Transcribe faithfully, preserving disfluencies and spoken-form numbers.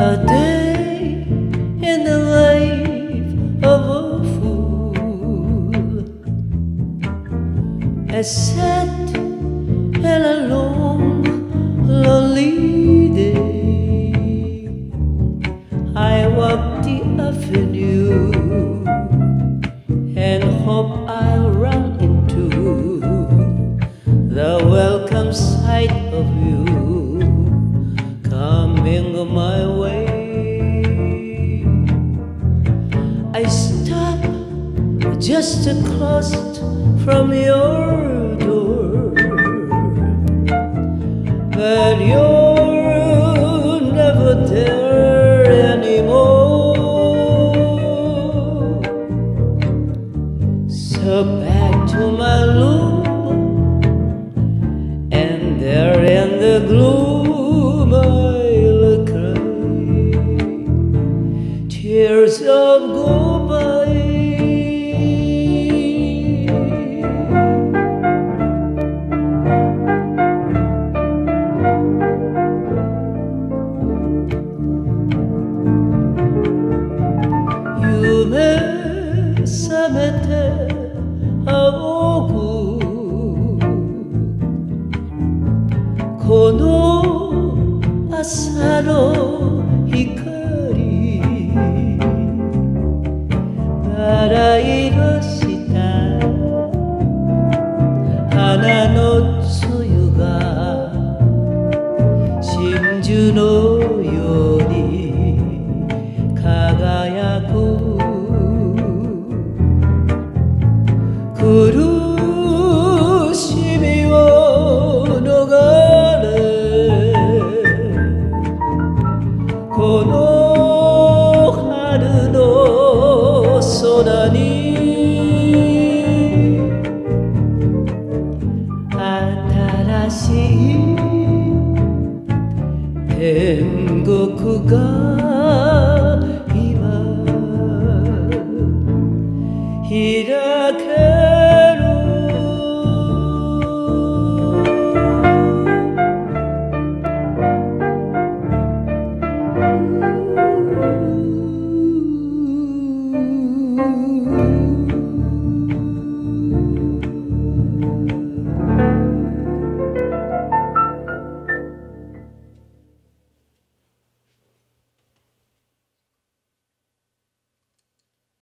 A day in the life of a fool, a sad and a long, lonely day. I walk the avenue and hope I'll run into the welcome sight of you coming my way. I stop just across from your door, but you're never there anymore. So back to my room, and there in the gloom I'll cry tears of goodbye.夢覚めて仰ぐこの朝の光、バラ色した花の露が真珠のように輝く。苦しみを逃れこの春の空に新しい天国が